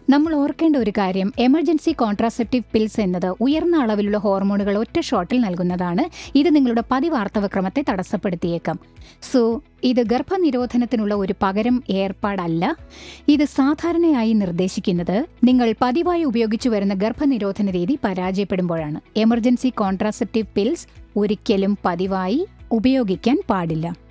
നമ്മൾ ഓർക്കേണ്ട ഒരു കാര്യം, എമർജൻസി കോൺട്രാസെപ്റ്റീവ് പിൽസ് എന്നത് ഉയർന്ന അളവിലുള്ള ഹോർമോണുകൾ ഒറ്റ ഷോട്ടിൽ നൽകുന്നതാണ്. ഇത് നിങ്ങളുടെ പതിവാർത്തവക്രമത്തെ തടസ്സപ്പെടുത്തിയേക്കാം. ഇത് ഗർഭനിരോധനത്തിനുള്ള ഒരു പകരം ഏർപ്പാടല്ല. ഇത് സാധാരണയായി നിർദ്ദേശിക്കുന്നത് നിങ്ങൾ പതിവായി ഉപയോഗിച്ചു വരുന്ന ഗർഭനിരോധന രീതി പരാജയപ്പെടുമ്പോഴാണ്. എമർജൻസി കോൺട്രാസെപ്റ്റീവ് പിൽസ് ഒരിക്കലും പതിവായി ഉപയോഗിക്കാൻ പാടില്ല.